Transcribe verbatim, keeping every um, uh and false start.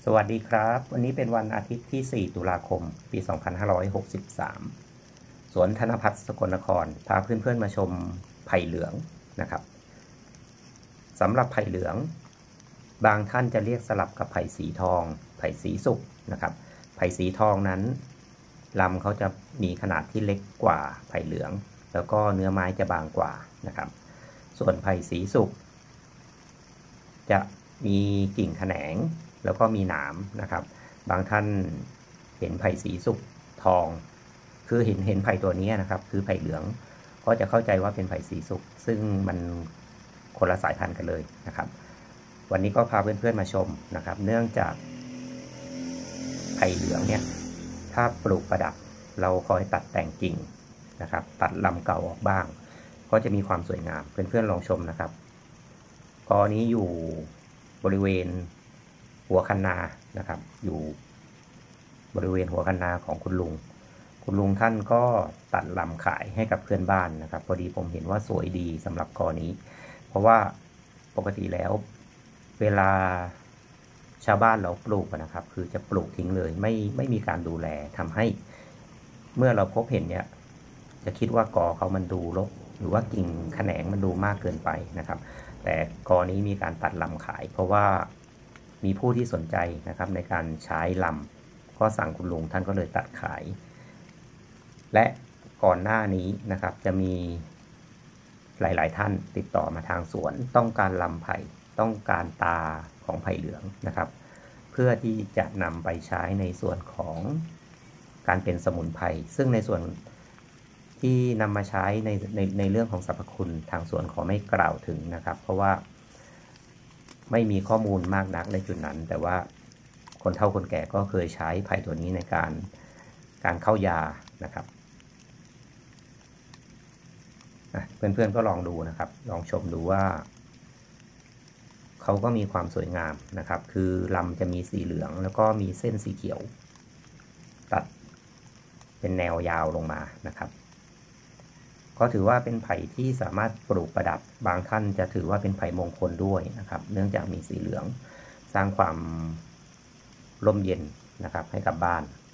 สวัสดีครับวันนี้เป็นวันอาทิตย์ที่สี่ตุลาคมปีสองพันห้าร้อยหกสิบสามสวนธนพัฒน์สกลนครพาเพื่อนๆมาชมไผ่เหลืองนะครับสำหรับไผ่เหลืองบางท่านจะเรียกสลับกับไผ่สีทองไผ่สีสุกนะครับไผ่สีทองนั้นลำเขาจะมีขนาดที่เล็กกว่าไผ่เหลืองแล้วก็เนื้อไม้จะบางกว่านะครับส่วนไผ่สีสุกจะมีกิ่งแขนงแล้วก็มีหนามนะครับบางท่านเห็นไผ่สีสุกทองคือเห็นเห็นไผ่ตัวนี้นะครับคือไผ่เหลืองก็จะเข้าใจว่าเป็นไผ่สีสุกซึ่งมันคนละสายพันธุ์กันเลยนะครับวันนี้ก็พาเพื่อนๆมาชมนะครับเนื่องจากไผ่เหลืองเนี่ยถ้าปลูกประดับเราคอยตัดแต่งกิ่งนะครับตัดลำเก่าออกบ้างก็จะมีความสวยงามเพื่อนๆลองชมนะครับกอนี้อยู่บริเวณหัวคันนานะครับอยู่บริเวณหัวคันนาของคุณลุงคุณลุงท่านก็ตัดลำขายให้กับเพื่อนบ้านนะครับพอดีผมเห็นว่าสวยดีสำหรับกอนี้เพราะว่าปกติแล้วเวลาชาวบ้านเราปลูกนะครับคือจะปลูกทิ้งเลยไม่ไม่มีการดูแลทำให้เมื่อเราพบเห็นเนี่ยจะคิดว่ากอเขามันดูรกหรือว่ากิ่งแขนงมันดูมากเกินไปนะครับแต่กอนี้มีการตัดลำขายเพราะว่ามีผู้ที่สนใจนะครับในการใช้ลำก็สั่งคุณลุงท่านก็เลยตัดขายและก่อนหน้านี้นะครับจะมีหลายๆท่านติดต่อมาทางสวนต้องการลำไผ่ต้องการตาของไผ่เหลืองนะครับเพื่อที่จะนำไปใช้ในส่วนของการเป็นสมุนไพรซึ่งในส่วนที่นำมาใช้ในในในเรื่องของสรรพคุณทางสวนขอไม่กล่าวถึงนะครับเพราะว่าไม่มีข้อมูลมากนักในจุดนั้นแต่ว่าคนเฒ่าคนแก่ก็เคยใช้ไผ่ตัวนี้ในการการเข้ายานะครับเพื่อนๆก็ลองดูนะครับลองชมดูว่าเขาก็มีความสวยงามนะครับคือลำจะมีสีเหลืองแล้วก็มีเส้นสีเขียวตัดเป็นแนวยาวลงมานะครับก็ถือว่าเป็นไผ่ที่สามารถปลูกประดับบางท่านจะถือว่าเป็นไผ่มงคลด้วยนะครับเนื่องจากมีสีเหลืองสร้างความร่มเย็นนะครับให้กับบ้าน